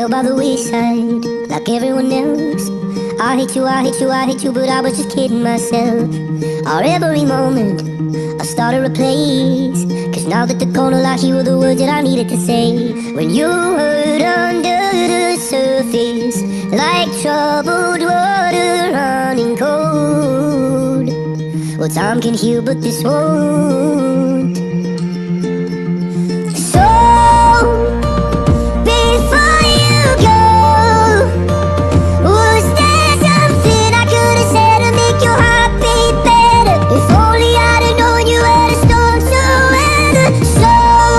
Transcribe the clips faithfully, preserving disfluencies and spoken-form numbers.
fell by the wayside like everyone else. I hate you, I hate you, I hate you, but I was just kidding myself. Our every moment I started a place, cause now that the corner locked, you were the words that I needed to say. When you hurt under the surface, like troubled water running cold. Well, time can heal, but this won't. So, before you go, was there something I could have said to make your heart beat better? If only I'd have known you had a storm to weather. So,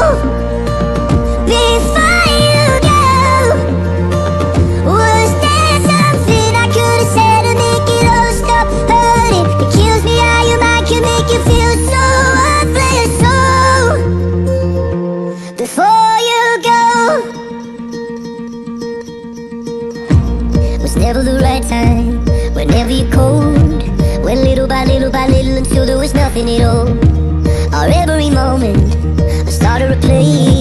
before you go, was there something I could have said to make it all stop hurting? It kills me how your mind can make you feel so worthless. So, before you go, was never the right time, whenever you're cold. Went little by little by little until there was nothing at all. Our every moment I started a place.